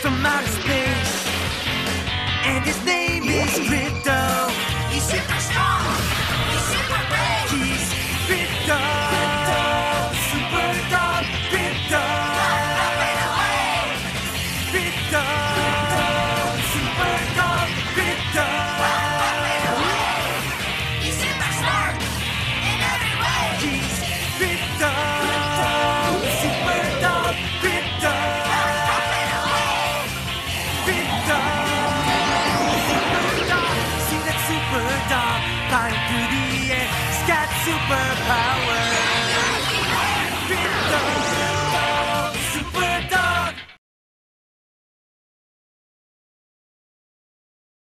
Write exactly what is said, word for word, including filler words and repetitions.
from outer space, and his name is Crypto. He's super strong. He's super brave. He's Crypto, super dog, Crypto, Up and away. Crypto, super dog, Crypto. Up and away. He's super smart in every way. He's Crypto, super dog, Crypto, Up and away. Crypto.